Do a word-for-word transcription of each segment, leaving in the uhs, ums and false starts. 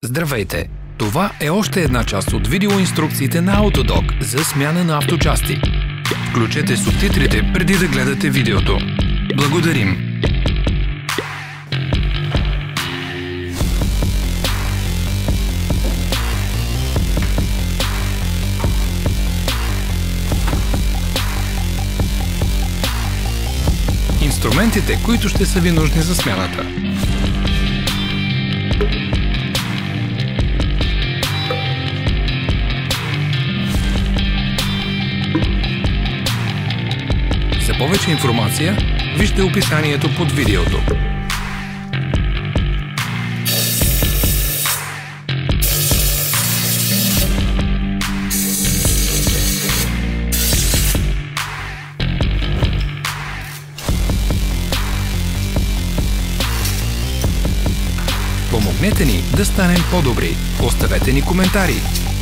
Здравейте! Това е още една част от видеоинструкциите на Autodoc за смяна на авточасти. Включете субтитрите преди да гледате видеото. Благодарим! Инструментите, които ще са ви нужни за смяната. За повече информация, вижте описанието под видеото. Помогнете ни да станем по-добри. Оставете ни коментари.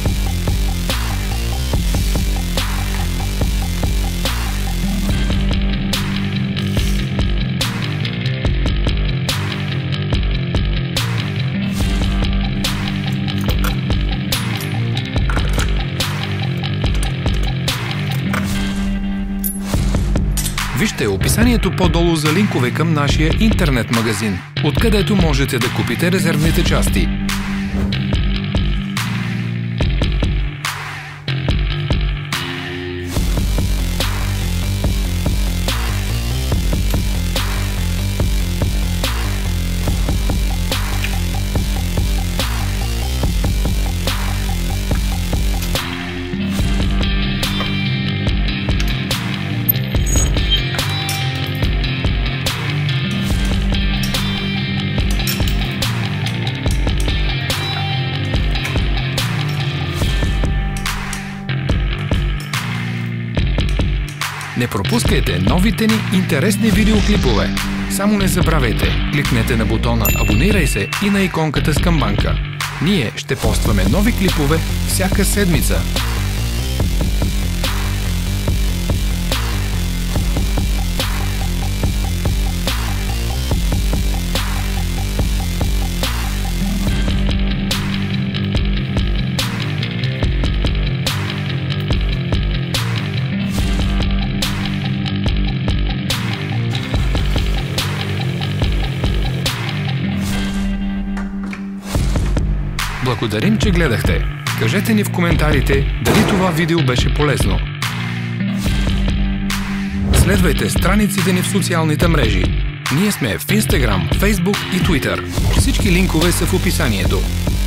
Вижте описанието по-долу за линкове към нашия интернет магазин, откъдето можете да купите резервните части. Не пропускайте новите ни интересни видеоклипове. Само не забравяйте, кликнете на бутона "Абонирай се" и на иконката с камбанка. Ние ще постваме нови клипове всяка седмица. Благодарим, че гледахте. Кажете ни в коментарите дали това видео беше полезно. Следвайте страниците ни в социалните мрежи. Ние сме в Instagram, Facebook и Twitter. Всички линкове са в описанието.